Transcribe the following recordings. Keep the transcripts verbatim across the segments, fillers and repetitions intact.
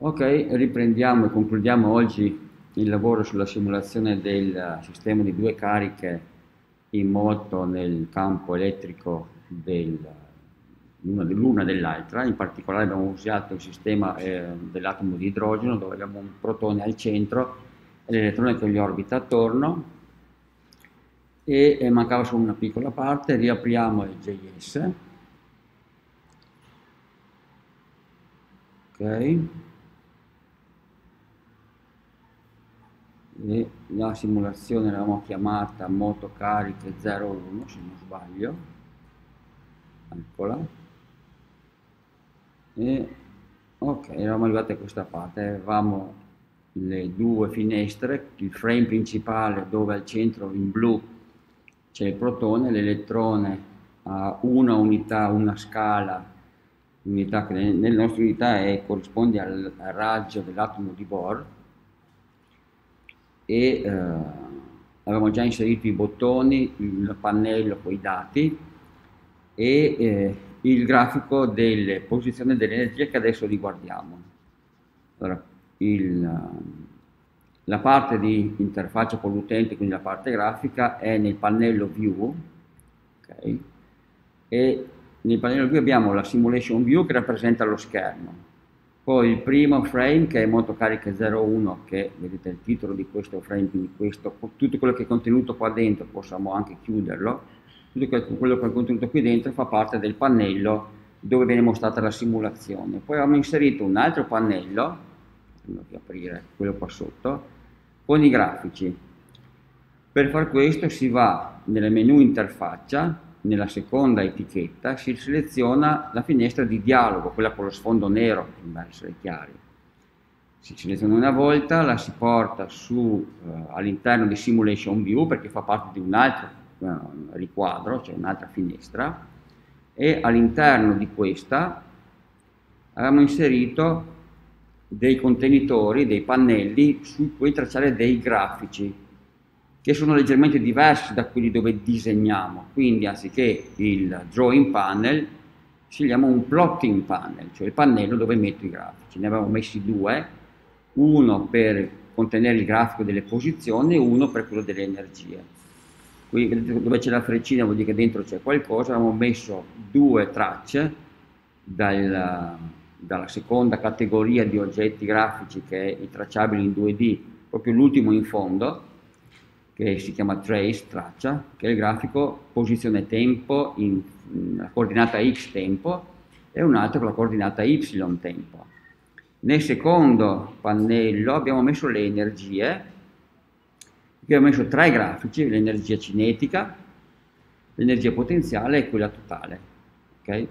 Ok, riprendiamo e concludiamo oggi il lavoro sulla simulazione del sistema di due cariche in moto nel campo elettrico dell'una dell'altra. In particolare abbiamo usato il sistema eh, dell'atomo di idrogeno, dove abbiamo un protone al centro e l'elettrone che gli orbita attorno, e, e mancava solo una piccola parte. Riapriamo il J S. Ok. E la simulazione l'avevamo chiamata motocariche zero uno, se non sbaglio, eccola. E ok, eravamo arrivati a questa parte, avevamo le due finestre, il frame principale dove al centro in blu c'è il protone, l'elettrone ha una unità, una scala, unità che nelle nostre unità è, corrisponde al, al raggio dell'atomo di Bohr, e eh, avevamo già inserito i bottoni, il pannello con i dati e eh, il grafico delle posizioni dell'energia che adesso riguardiamo. Allora, il, la parte di interfaccia con l'utente, quindi la parte grafica, è nel pannello View, okay? E nel pannello View abbiamo la Simulation View che rappresenta lo schermo. Poi il primo frame, che è motocariche zero uno, che vedete il titolo di questo frame, quindi questo, tutto quello che è contenuto qua dentro, possiamo anche chiuderlo, tutto quello che è contenuto qui dentro fa parte del pannello dove viene mostrata la simulazione. Poi abbiamo inserito un altro pannello, devo aprire quello qua sotto, con i grafici. Per far questo si va nel menu interfaccia, nella seconda etichetta si seleziona la finestra di dialogo, quella con lo sfondo nero, per essere chiari. Si seleziona una volta, la si porta su eh, all'interno di Simulation View, perché fa parte di un altro eh, riquadro, cioè un'altra finestra, e all'interno di questa abbiamo inserito dei contenitori, dei pannelli su cui tracciare dei grafici, che sono leggermente diversi da quelli dove disegniamo. Quindi anziché il drawing panel scegliamo un plotting panel, cioè il pannello dove metto i grafici. Ne avevamo messi due, uno per contenere il grafico delle posizioni e uno per quello delle energie. Qui vedete dove c'è la freccina, vuol dire che dentro c'è qualcosa. Abbiamo messo due tracce dal, dalla seconda categoria di oggetti grafici, che è i tracciabili in due D, proprio l'ultimo in fondo, che si chiama trace, traccia, che è il grafico posizione tempo in, in la coordinata x tempo, e un altro con la coordinata y tempo. Nel secondo pannello abbiamo messo le energie, qui abbiamo messo tre grafici: l'energia cinetica, l'energia potenziale e quella totale. Okay?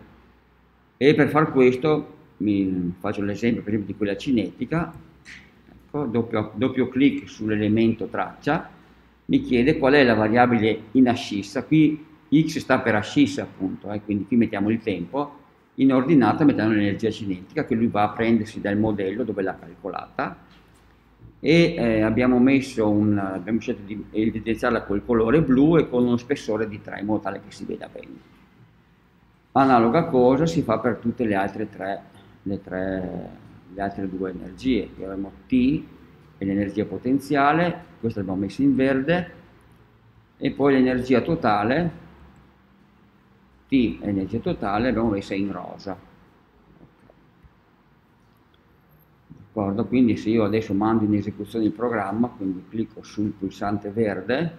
E per far questo mi faccio l'esempio per esempio di quella cinetica. Ecco, doppio, doppio clic sull'elemento traccia, mi chiede qual è la variabile in ascissa. Qui x sta per ascissa appunto, eh, quindi qui mettiamo il tempo, in ordinata mettiamo l'energia cinetica, che lui va a prendersi dal modello dove l'ha calcolata, e eh, abbiamo messo un, abbiamo scelto di evidenziarla col colore blu e con uno spessore di tre, in modo tale che si veda bene. Analoga cosa si fa per tutte le altre tre, le, tre, le altre due energie. Qui abbiamo T e l'energia potenziale, questa l'abbiamo messa in verde, e poi l'energia totale, T, energia totale, l'abbiamo messa in rosa. D'accordo? Quindi se io adesso mando in esecuzione il programma, quindi clicco sul pulsante verde,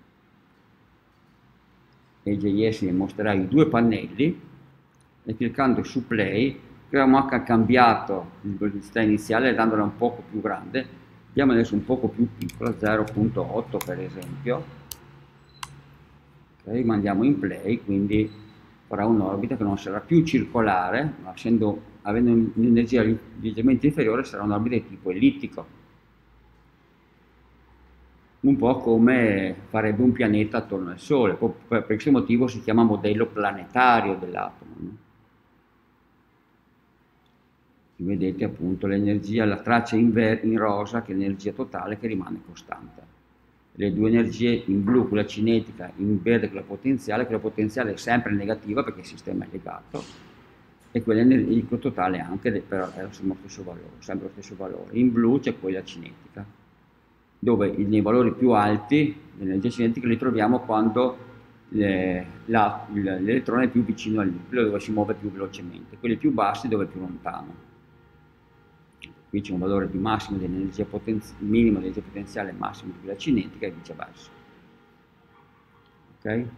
e il J S mi mostrerà i due pannelli, e cliccando su play, che avevamo anche cambiato la velocità iniziale dandola un poco più grande. Diamo adesso un poco più piccola, zero virgola otto per esempio. Ok, mandiamo in play, quindi farà un'orbita che non sarà più circolare, ma essendo, avendo un'energia leggermente inferiore, sarà un'orbita di tipo ellittico. Un po' come farebbe un pianeta attorno al Sole. Per questo motivo si chiama modello planetario dell'atomo, no? Vedete appunto l'energia, la traccia in, in rosa, che è l'energia totale, che rimane costante. Le due energie in blu, quella cinetica, in verde quella potenziale, quella potenziale è sempre negativa perché il sistema è legato, e quell'energia totale anche, però è lo stesso valore, sempre lo stesso valore. In blu c'è quella cinetica, dove nei valori più alti dell'energia cinetica li troviamo quando l'elettrone è più vicino al nucleo, dove si muove più velocemente, quelli più bassi dove è più lontano. Qui c'è un valore più massimo dell'energia potenziale, minimo dell'energia potenziale, massimo di quella cinetica e viceversa. Ok?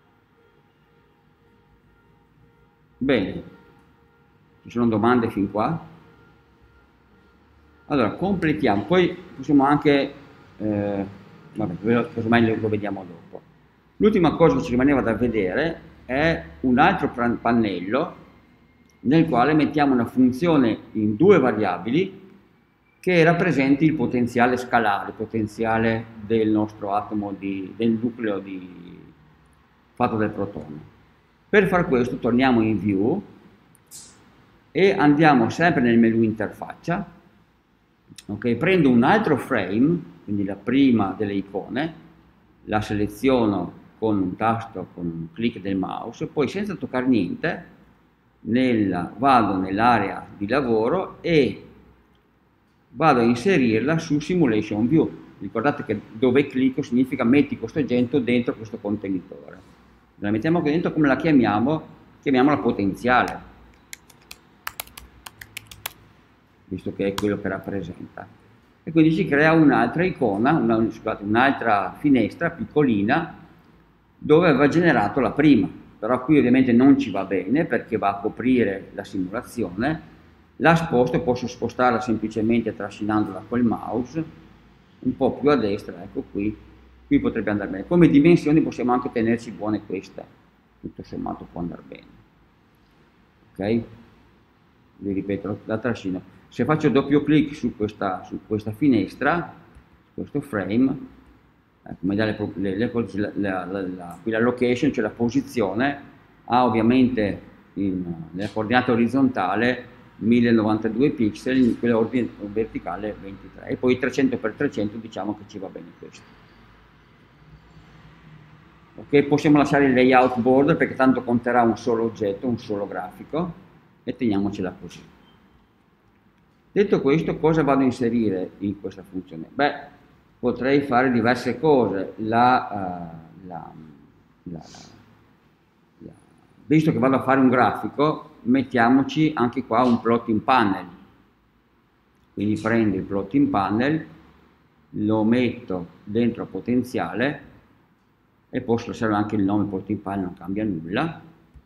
Bene, ci sono domande fin qua? Allora, completiamo, poi possiamo anche, eh, vabbè, casomai lo vediamo dopo. L'ultima cosa che ci rimaneva da vedere è un altro pannello nel quale mettiamo una funzione in due variabili che rappresenti il potenziale scalare, il potenziale del nostro atomo, di, del nucleo di, fatto del protone. Per far questo torniamo in View e andiamo sempre nel menu interfaccia, okay? Prendo un altro frame, quindi la prima delle icone, la seleziono con un tasto, con un clic del mouse, poi senza toccare niente nella, vado nell'area di lavoro e vado a inserirla su Simulation View. Ricordate che dove clicco significa metti questo oggetto dentro questo contenitore. La mettiamo qui dentro, come la chiamiamo? Chiamiamola potenziale, visto che è quello che rappresenta. E quindi ci crea un'altra icona, una, scusate, un'altra finestra piccolina dove aveva generato la prima, però qui ovviamente non ci va bene perché va a coprire la simulazione. La sposto e posso spostarla semplicemente trascinandola col mouse un po' più a destra, ecco qui. Qui potrebbe andare bene. Come dimensioni possiamo anche tenerci buone queste, tutto sommato può andare bene. Ok? Vi ripeto, la trascino. Se faccio doppio clic su questa, su questa finestra, su questo frame, ecco, mi dà le, le, le, la, la, la, qui la location, cioè la posizione, ha ovviamente in, nella coordinata orizzontale mille novantadue pixel, in quella verticale ventitré, e poi trecento per trecento diciamo che ci va bene questo. Ok, possiamo lasciare il layout border perché tanto conterà un solo oggetto, un solo grafico, e teniamocela così. Detto questo, cosa vado a inserire in questa funzione? Beh, potrei fare diverse cose. La, uh, la, la, la, visto che vado a fare un grafico, mettiamoci anche qua un plotting panel. Quindi prendo il plotting panel, lo metto dentro potenziale, e posso lasciare anche il nome plotting panel, non cambia nulla,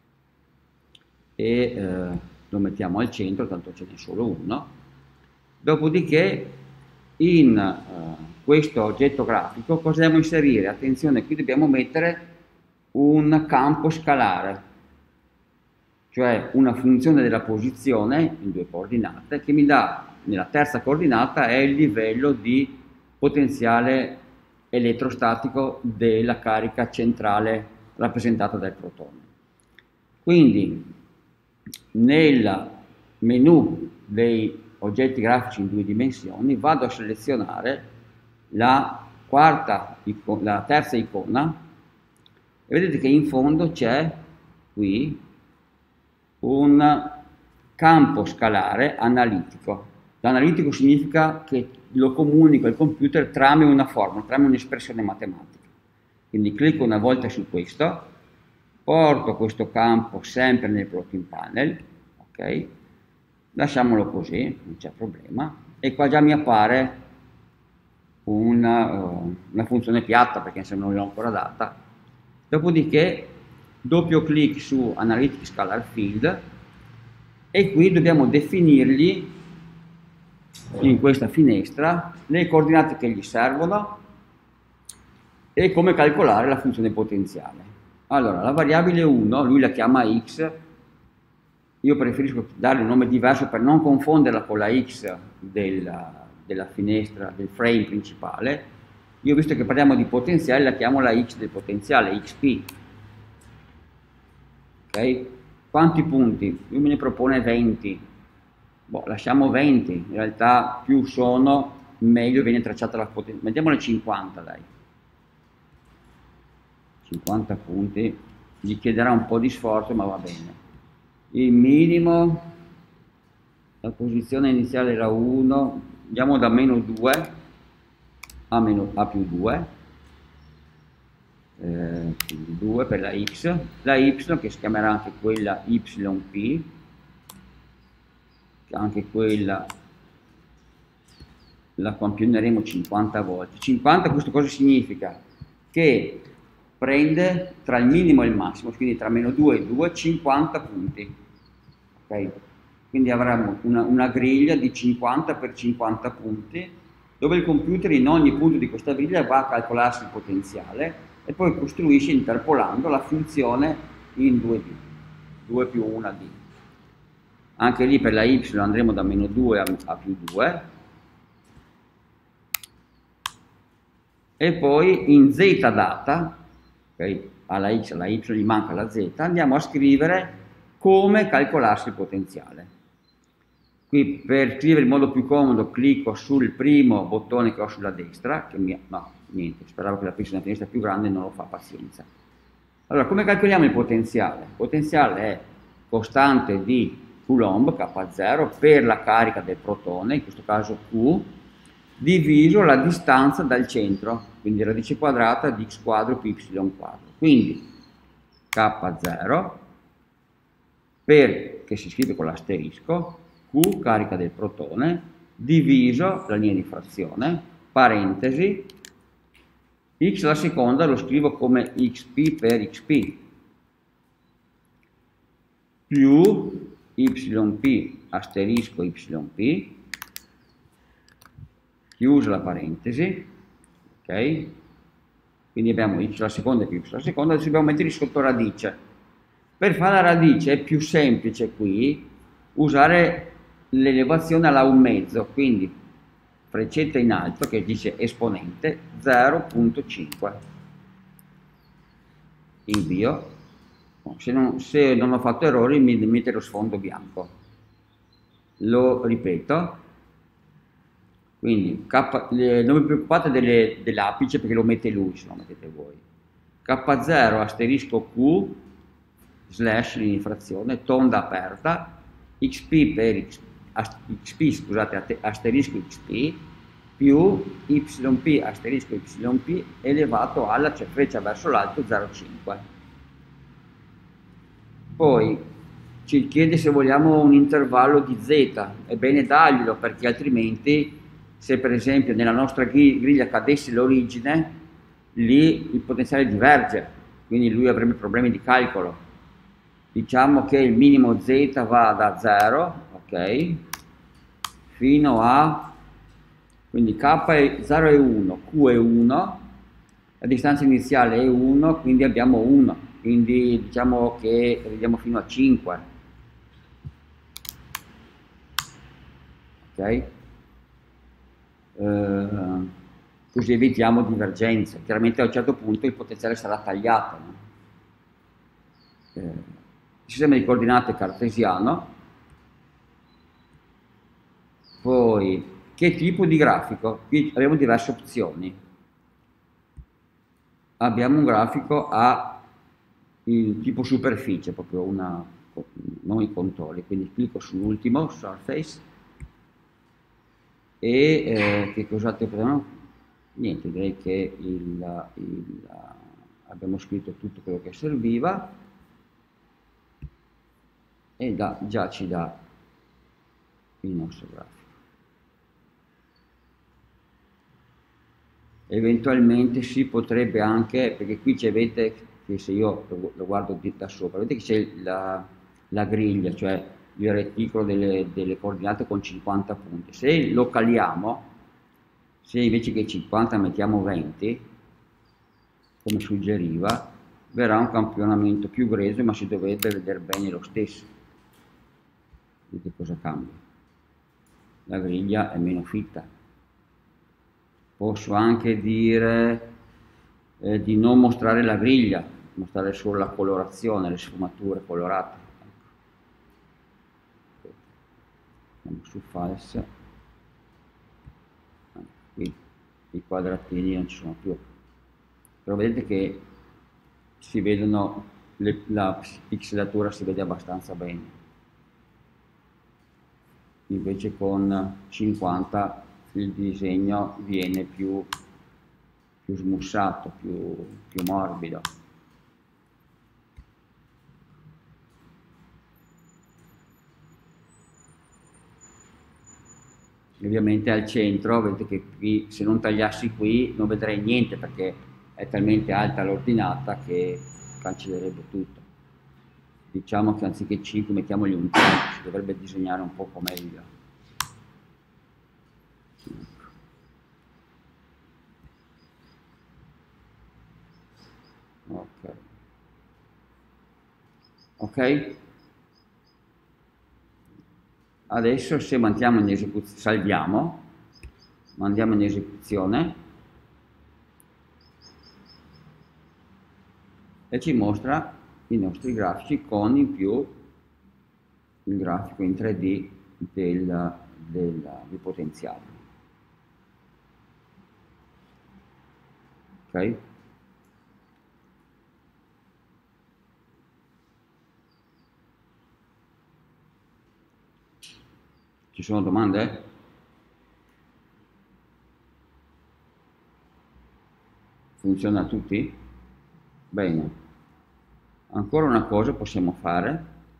e eh, lo mettiamo al centro, tanto ce n'è solo uno. Dopodiché in eh, questo oggetto grafico cosa dobbiamo inserire? Attenzione, qui dobbiamo mettere un campo scalare, cioè una funzione della posizione in due coordinate che mi dà, nella terza coordinata è il livello di potenziale elettrostatico della carica centrale rappresentata dal protone. Quindi nel menu dei oggetti grafici in due dimensioni vado a selezionare la quarta, la terza icona e vedete che in fondo c'è qui un campo scalare analitico. L'analitico significa che lo comunico al computer tramite una formula, tramite un'espressione matematica. Quindi clicco una volta su questo, porto questo campo sempre nel plotting panel, ok? Lasciamolo così, non c'è problema, e qua già mi appare una, uh, una funzione piatta perché se non l'ho ancora data. Dopodiché doppio clic su Analytic Scalar Field e qui dobbiamo definirgli in questa finestra le coordinate che gli servono e come calcolare la funzione potenziale. Allora, la variabile uno, lui la chiama x, io preferisco darle un nome diverso per non confonderla con la x della, della finestra, del frame principale. Io, visto che parliamo di potenziale, la chiamo la x del potenziale, xp. Ok? Quanti punti? Lui me ne propone venti. Boh, lasciamo venti, in realtà più sono, meglio viene tracciata la potenza. Mettiamole cinquanta, dai. cinquanta punti, gli chiederà un po' di sforzo, ma va bene. il minimo, la posizione iniziale era uno, andiamo da meno due a, meno, a più due, eh, quindi due per la x, la y che si chiamerà anche quella yp, anche quella la campioneremo cinquanta volte. cinquanta, questo cosa significa? Che prende tra il minimo e il massimo, quindi tra meno due e due, cinquanta punti. Okay? Quindi avremo una, una griglia di cinquanta per cinquanta punti, dove il computer in ogni punto di questa griglia va a calcolarsi il potenziale e poi costruisce interpolando la funzione in due D, due più una D. Anche lì per la y andremo da meno due a, a più due, e poi in z data, okay, alla x, alla y gli manca la z, andiamo a scrivere come calcolarsi il potenziale. Qui per scrivere in modo più comodo clicco sul primo bottone che ho sulla destra, che mi, no, niente, speravo che la pixel a sinistra più grande, non lo fa, pazienza. Allora, come calcoliamo il potenziale? Il potenziale è costante di Coulomb, K zero, per la carica del protone, in questo caso Q, diviso la distanza dal centro, quindi radice quadrata di x quadro più y quadro. Quindi K zero, per, che si scrive con l'asterisco, Q carica del protone, diviso la linea di frazione, parentesi, x la seconda lo scrivo come xp per xp, più yp asterisco yp, chiusa la parentesi, ok? Quindi abbiamo y alla seconda e più y alla seconda, adesso dobbiamo mettere sotto radice. Per fare la radice è più semplice qui usare l'elevazione alla un mezzo, quindi freccetta in alto che dice esponente zero virgola cinque. Invio. Se non, se non ho fatto errori mi mette lo sfondo bianco. Lo ripeto. Quindi K, le, non vi preoccupate delle, dell'apice perché lo mette lui, se lo mettete voi. K zero asterisco Q slash linea di frazione, tonda aperta, xp per x, xp, scusate, asterisco xp, più yp asterisco yp elevato alla, cioè freccia verso l'alto, zero virgola cinque. Poi ci chiede se vogliamo un intervallo di z, è bene darglielo perché altrimenti, se per esempio nella nostra griglia cadesse l'origine, lì il potenziale diverge, quindi lui avrebbe problemi di calcolo. Diciamo che il minimo z va da zero, ok, fino a, quindi k è zero e uno, q è uno, la distanza iniziale è uno, quindi abbiamo uno, quindi diciamo che arriviamo fino a cinque, ok? Uh, così evitiamo divergenze. Chiaramente a un certo punto il potenziale sarà tagliato, no? eh, il sistema di coordinate cartesiano. Poi che tipo di grafico? Qui abbiamo diverse opzioni. Abbiamo un grafico a il tipo superficie, proprio una, non i contorni, quindi clicco sull'ultimo, surface, e eh, che cos'altro abbiamo? Niente, direi che il, il, abbiamo scritto tutto quello che serviva e da, già ci dà il nostro grafico. Eventualmente si potrebbe anche, perché qui ci avete, che se io lo, lo guardo da sopra, vedete che c'è la, la griglia, cioè il reticolo delle, delle coordinate con cinquanta punti. Se lo caliamo, se invece che cinquanta mettiamo venti, come suggeriva, verrà un campionamento più grezzo, ma si dovrebbe vedere bene lo stesso. Vedete cosa cambia? La griglia è meno fitta. Posso anche dire eh, di non mostrare la griglia, mostrare solo la colorazione, le sfumature colorate. Andiamo su false, qui i quadratini non ci sono più, però vedete che si vedono, le, la pixelatura si vede abbastanza bene. invece con cinquanta il disegno viene più, più smussato, più, più morbido. Ovviamente al centro, vedete che qui, se non tagliassi qui non vedrei niente perché è talmente alta l'ordinata che cancellerebbe tutto. Diciamo che anziché cinque mettiamogli un tre, si dovrebbe disegnare un poco meglio. Ok. Ok? Adesso se mandiamo in esecuzione, salviamo, mandiamo in esecuzione e ci mostra i nostri grafici con in più il grafico in tre D del, del, del potenziale. Ok? Ci sono domande? Funziona a tutti? Bene. Ancora una cosa possiamo fare,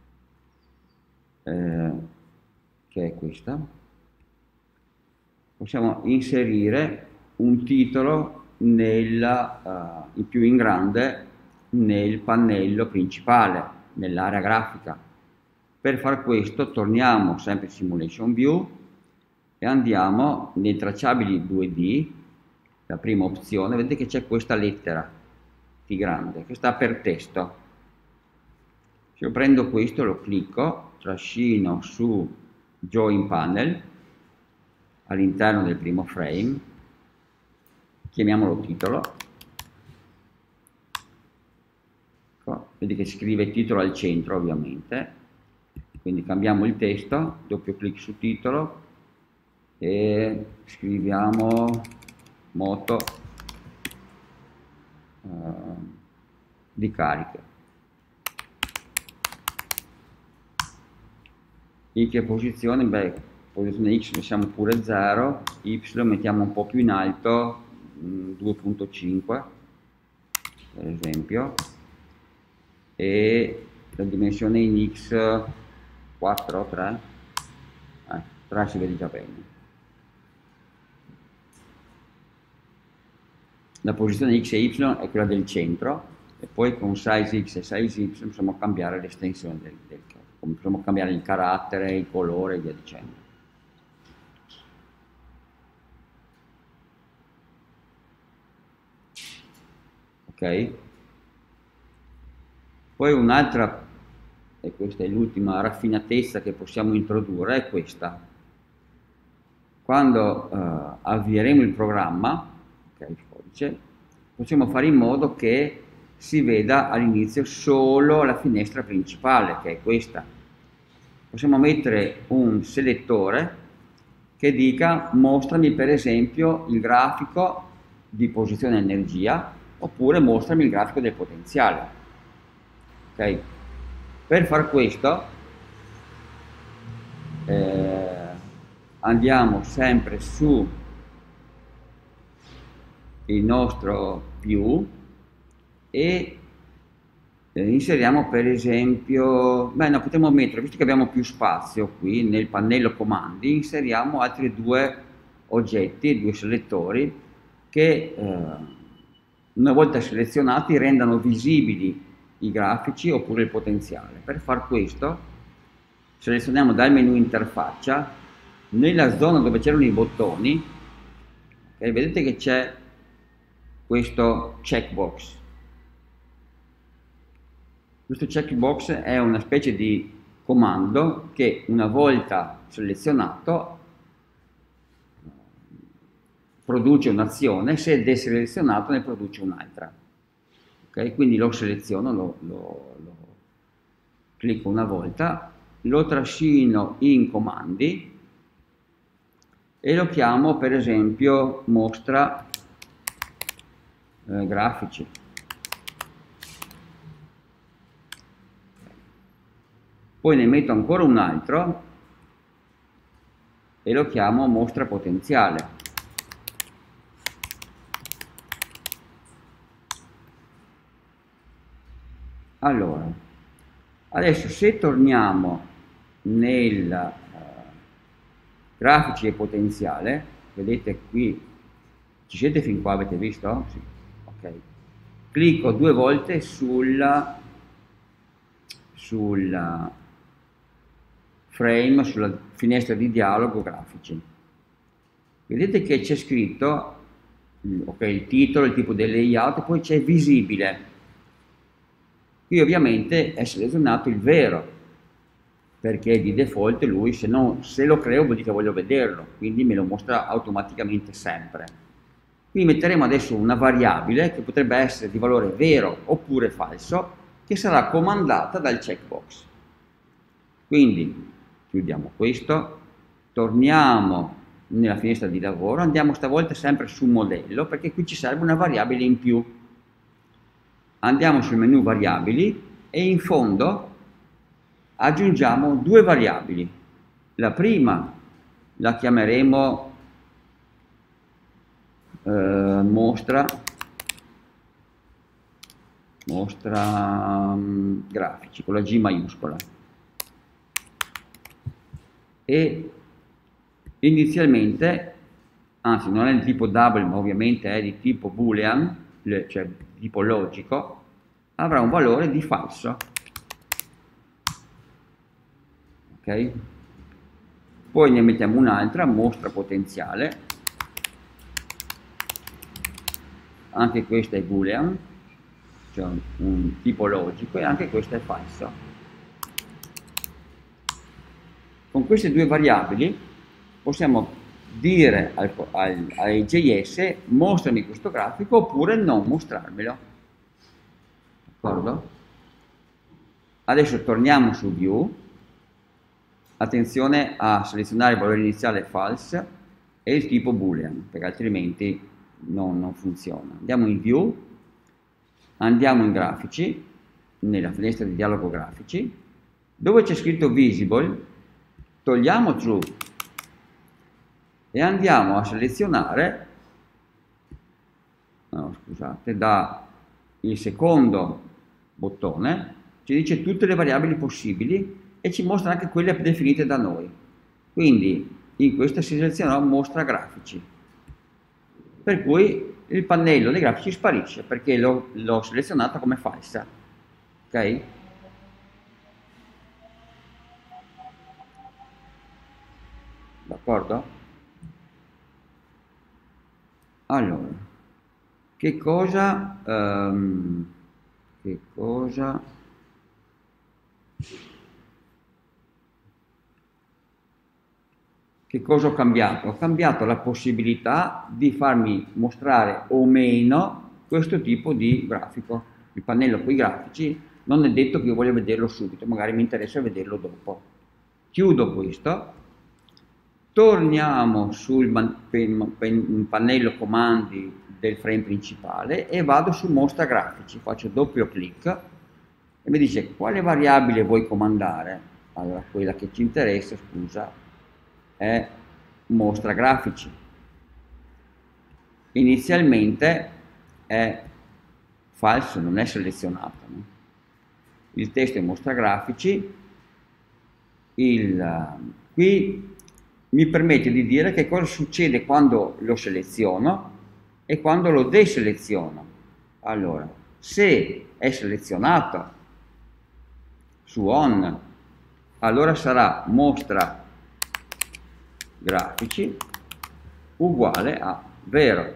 eh, che è questa. Possiamo inserire un titolo nella, uh, in più in grande nel pannello principale, nell'area grafica. Per far questo torniamo sempre in Simulation View e andiamo nei tracciabili due D, la prima opzione, vedete che c'è questa lettera T grande che sta per testo. Se io prendo questo, lo clicco, trascino su Join Panel all'interno del primo frame, chiamiamolo titolo, ecco, vedi che scrive titolo al centro ovviamente, quindi cambiamo il testo, doppio clic su titolo e scriviamo moto eh, di carica. In che posizione? Beh, posizione X mettiamo pure zero, Y mettiamo un po' più in alto, due virgola cinque per esempio, e la dimensione in X quattro, tre, eh, tre si vede già bene. La posizione X e Y è quella del centro e poi con size X e size Y possiamo cambiare l'estensione del, del possiamo cambiare il carattere, il colore e via dicendo. Ok? Poi un'altra, e questa è l'ultima raffinatezza che possiamo introdurre, è questa. Quando eh, avvieremo il programma, ok, il codice, possiamo fare in modo che si veda all'inizio solo la finestra principale, che è questa. Possiamo mettere un selettore che dica mostrami per esempio il grafico di posizione energia oppure mostrami il grafico del potenziale. Okay. Per far questo eh, andiamo sempre su il nostro view e eh, inseriamo per esempio, beh no, potremmo mettere, visto che abbiamo più spazio qui nel pannello comandi, inseriamo altri due oggetti, due selettori che eh, una volta selezionati rendano visibili i grafici oppure il potenziale. Per far questo selezioniamo dal menu interfaccia, nella zona dove c'erano i bottoni, okay, vedete che c'è questo checkbox. Questo checkbox è una specie di comando che una volta selezionato produce un'azione, se è deselezionato ne produce un'altra. Okay? Quindi lo seleziono, lo, lo, lo clicco una volta, lo trascino in comandi e lo chiamo per esempio mostra eh, grafici. Poi ne metto ancora un altro e lo chiamo mostra potenziale. Allora, adesso se torniamo nel uh, grafici e potenziale, vedete qui, ci siete fin qua, avete visto? Sì. Ok. Clicco due volte sulla, sulla frame, sulla finestra di dialogo grafici. Vedete che c'è scritto okay, il titolo, il tipo del layout, e poi c'è visibile. Qui ovviamente è selezionato il vero, perché di default lui, se, no, se lo creo vuol dire che voglio vederlo, quindi me lo mostra automaticamente sempre. Qui metteremo adesso una variabile che potrebbe essere di valore vero oppure falso, che sarà comandata dal checkbox. Quindi chiudiamo questo, torniamo nella finestra di lavoro, andiamo stavolta sempre su modello, perché qui ci serve una variabile in più. Andiamo sul menu variabili e in fondo aggiungiamo due variabili. La prima la chiameremo eh, mostra, mostra um, grafici con la G maiuscola. E inizialmente, anzi non è di tipo double ma ovviamente è di tipo boolean, cioè tipo logico, avrà un valore di falso. Ok? Poi ne mettiamo un'altra, mostra potenziale, anche questa è boolean, cioè un, un tipo logico, e anche questa è falso. Con queste due variabili possiamo dire al, al, ai J S mostrami questo grafico oppure non mostrarmelo. D'accordo? Adesso torniamo su View, attenzione a selezionare il valore iniziale false e il tipo boolean, perché altrimenti non, non funziona. Andiamo in View, andiamo in grafici, nella finestra di dialogo grafici, dove c'è scritto Visible, togliamo True e andiamo a selezionare, no, scusate, da il secondo bottone, ci dice tutte le variabili possibili e ci mostra anche quelle definite da noi. Quindi in questa si selezionò mostra grafici, per cui il pannello dei grafici sparisce perché l'ho selezionato come falsa. Ok? D'accordo? Allora, che cosa, um, che cosa, che cosa ho cambiato? Ho cambiato la possibilità di farmi mostrare o meno questo tipo di grafico. Il pannello con i grafici non è detto che io voglio vederlo subito, magari mi interessa vederlo dopo. Chiudo questo. Torniamo sul pannello comandi del frame principale e vado su mostra grafici, faccio doppio clic e mi dice quale variabile vuoi comandare. Allora quella che ci interessa, scusa, è mostra grafici. Inizialmente è falso, non è selezionato, no? Il testo è mostra grafici, il, qui mi permette di dire che cosa succede quando lo seleziono e quando lo deseleziono. Allora, se è selezionato su on, allora sarà mostra grafici uguale a vero.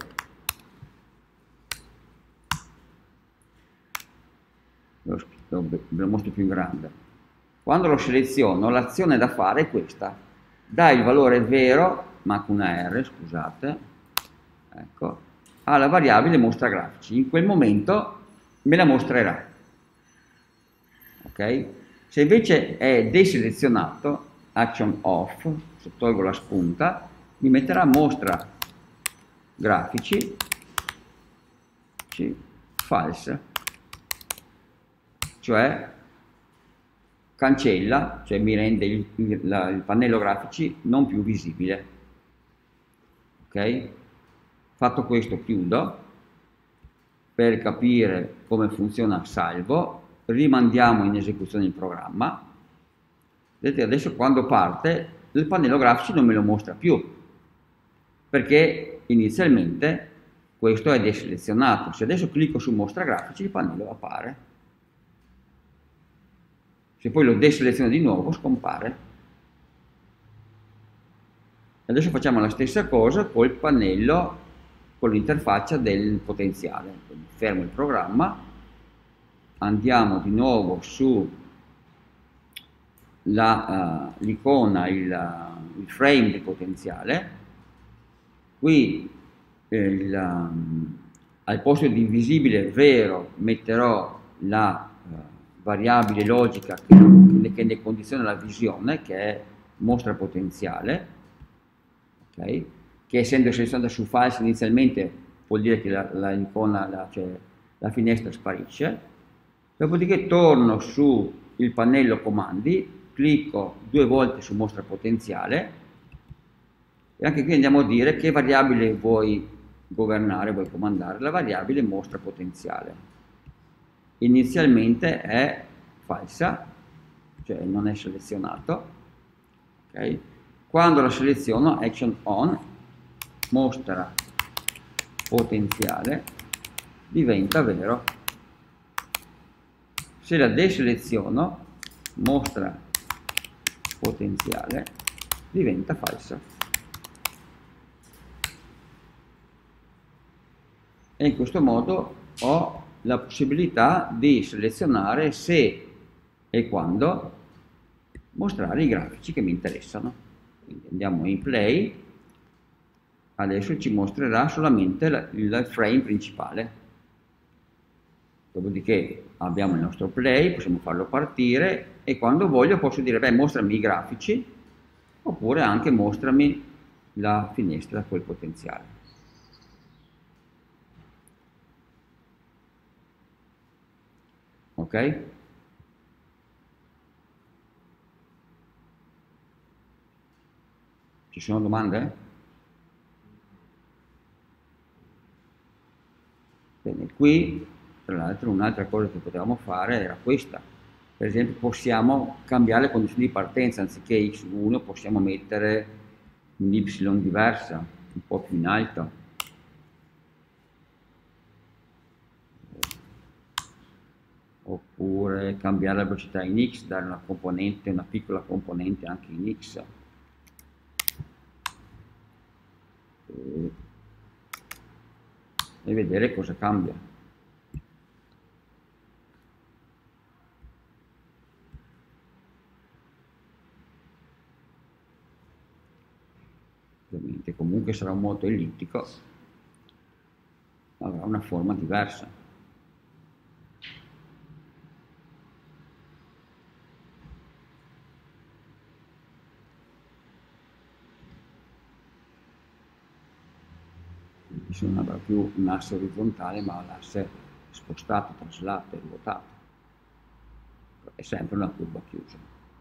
Lo, lo, lo mostro più in grande. Quando lo seleziono, l'azione da fare è questa. Dà il valore vero, ma con una R, scusate, ecco, alla variabile mostra grafici. In quel momento me la mostrerà. Ok? Se invece è deselezionato, action off, se tolgo la spunta, mi metterà mostra grafici, false, cioè cancella, cioè mi rende il, il, la, il pannello grafici non più visibile. Ok? Fatto questo chiudo. Per capire come funziona salvo, rimandiamo in esecuzione il programma. Vedete, adesso quando parte il pannello grafici non me lo mostra più, perché inizialmente questo è deselezionato. Se adesso clicco su mostra grafici, il pannello appare. Se poi lo deseleziono di nuovo, scompare. Adesso facciamo la stessa cosa col pannello, con l'interfaccia del potenziale. Quindi fermo il programma, andiamo di nuovo su l'icona, uh, il, uh, il frame di potenziale. Qui eh, il, um, al posto di invisibile vero metterò la uh, variabile logica che, che ne condiziona la visione, che è mostra potenziale, okay? Che essendo selezionata su false inizialmente vuol dire che la, la, icona, la, cioè, la finestra sparisce. Dopodiché torno su il pannello comandi, clicco due volte su mostra potenziale e anche qui andiamo a dire che variabile vuoi governare, vuoi comandare. La variabile mostra potenziale. Inizialmente è falsa, cioè non è selezionato. Okay? Quando la seleziono, action on, mostra potenziale, diventa vero. Se la deseleziono, mostra potenziale, diventa falsa. E in questo modo ho la possibilità di selezionare se e quando mostrare i grafici che mi interessano. Quindi andiamo in play, adesso ci mostrerà solamente la, il frame principale. Dopodiché abbiamo il nostro play, possiamo farlo partire e quando voglio posso dire, beh, mostrami i grafici, oppure anche mostrami la finestra col potenziale. Ok? Ci sono domande? Bene, qui tra l'altro un'altra cosa che potevamo fare era questa. Per esempio possiamo cambiare le condizioni di partenza, anziché x uno possiamo mettere un y diversa, un po' più in alto. Oppure cambiare la velocità in x, dare una componente, una piccola componente anche in x. E, e vedere cosa cambia. Ovviamente comunque sarà un moto ellittico, avrà una forma diversa. Quindi non avrà più un asse orizzontale ma l'asse spostato, traslato e ruotato. È sempre una curva chiusa.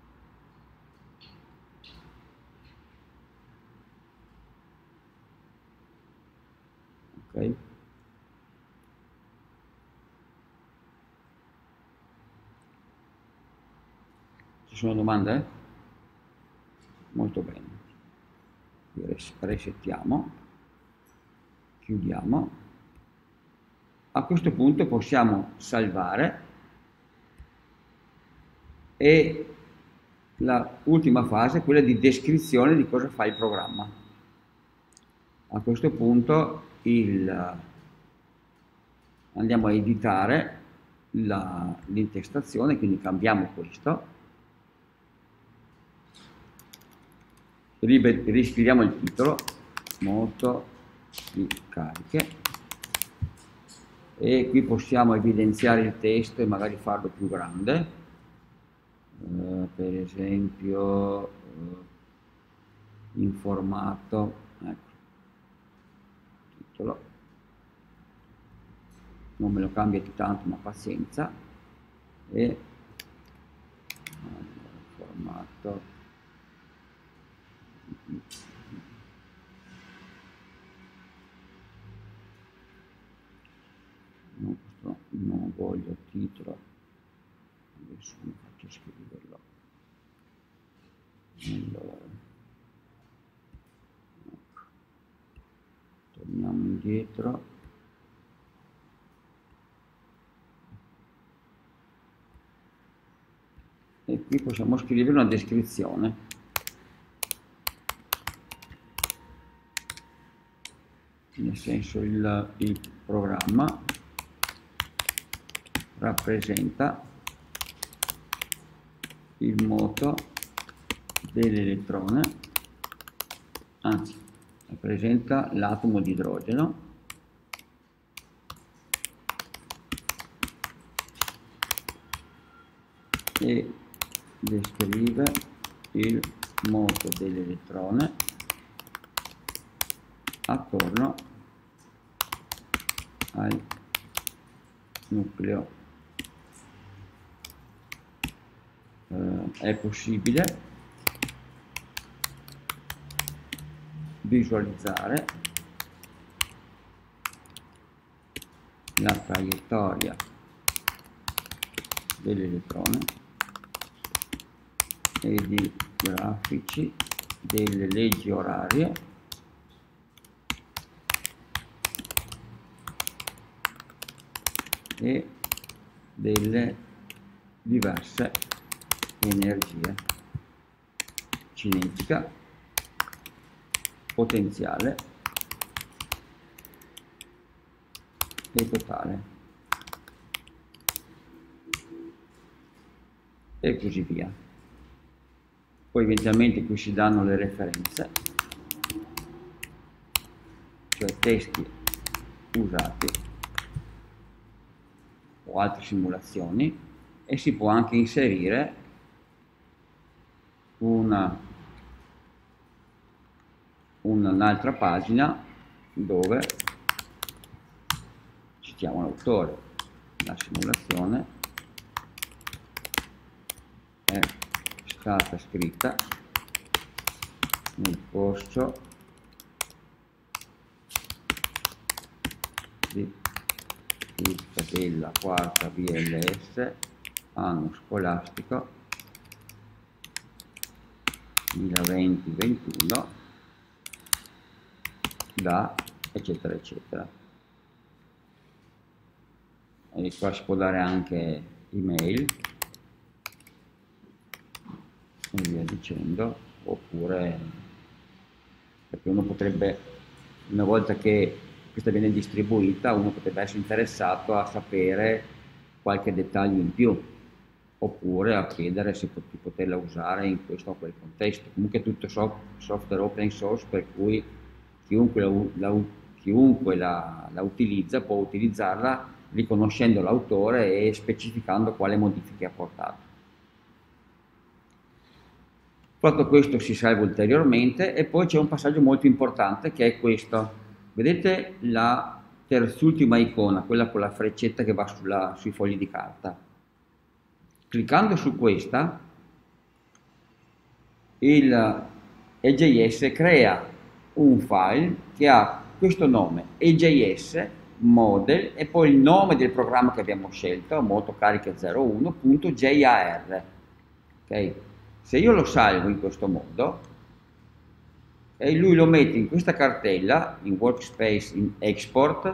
Ok? Ci sono domande? Molto bene. Resettiamo, chiudiamo. A questo punto possiamo salvare e l'ultima fase è quella di descrizione di cosa fa il programma. A questo punto il, andiamo a editare l'intestazione, quindi cambiamo questo. Riscriviamo il titolo, moto di cariche, e qui possiamo evidenziare il testo e magari farlo più grande, eh, per esempio eh, in formato, ecco, titolo, non me lo cambia di tanto ma pazienza, e Allora, formato. No, questo non voglio titolo, adesso mi faccio scriverlo. Allora, ecco. Torniamo indietro. E qui possiamo scrivere una descrizione. Nel senso il, il programma rappresenta il moto dell'elettrone, anzi rappresenta l'atomo di idrogeno e descrive il moto dell'elettrone attorno al nucleo. Eh, è possibile visualizzare la traiettoria dell'elettrone ed i grafici delle leggi orarie e delle diverse energie: cinetica, potenziale e totale, e così via. Poi eventualmente qui si danno le referenze, cioè testi usati o altre simulazioni, e si può anche inserire una un'altra pagina dove citiamo l'autore. La simulazione è stata scritta nel corso di fisica della quarta B L S, anno scolastico duemilaventi ventuno, da eccetera eccetera. E qua si può dare anche email e via dicendo, oppure, perché uno potrebbe, una volta che questa viene distribuita, uno potrebbe essere interessato a sapere qualche dettaglio in più, oppure a chiedere se pot- di poterla usare in questo o quel contesto. Comunque è tutto soft- software open source, per cui chiunque la, u- la u- chiunque la, la utilizza può utilizzarla riconoscendo l'autore e specificando quale modifiche ha portato. Fatto questo si salva ulteriormente e poi c'è un passaggio molto importante, che è questo. Vedete la terzultima icona, quella con la freccetta che va sulla, sui fogli di carta? Cliccando su questa, il E J S crea un file che ha questo nome, E J S model, e poi il nome del programma che abbiamo scelto, motocariche zero uno punto jar. Okay? Se io lo salvo in questo modo e lui lo mette in questa cartella, in workspace, in export,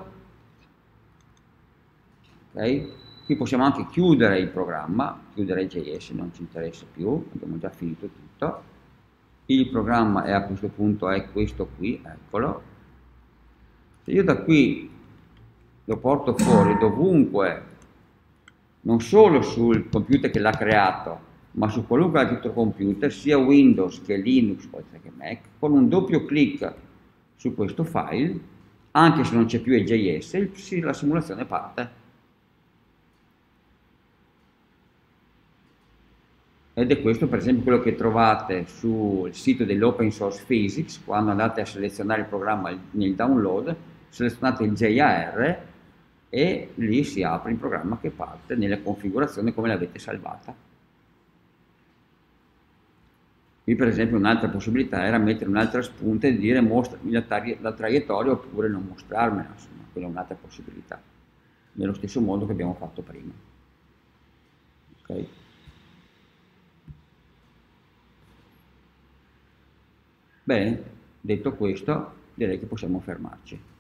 okay? Qui possiamo anche chiudere il programma, chiudere il J S, non ci interessa più, abbiamo già finito tutto. Il programma è a questo punto è questo qui, eccolo. Se io da qui lo porto fuori dovunque, non solo sul computer che l'ha creato, ma su qualunque altro computer, sia Windows che Linux, oltre che Mac, con un doppio clic su questo file, anche se non c'è più il J S, la simulazione parte. Ed è questo per esempio quello che trovate sul sito dell'Open Source Physics. Quando andate a selezionare il programma nel download, selezionate il jar e lì si apre il programma che parte nella configurazione come l'avete salvata. Qui per esempio un'altra possibilità era mettere un'altra spunta e dire mostrami la, tari- la traiettoria oppure non mostrarmela, insomma, quella è un'altra possibilità, nello stesso modo che abbiamo fatto prima. Ok? Bene, detto questo, direi che possiamo fermarci.